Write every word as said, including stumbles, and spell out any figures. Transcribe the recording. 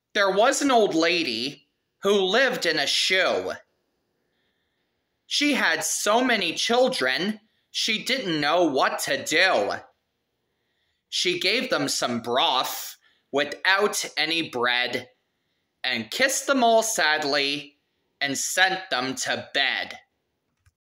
There was an old lady who lived in a shoe. She had so many children, she didn't know what to do. She gave them some broth without any bread, and kissed them all sadly, and sent them to bed.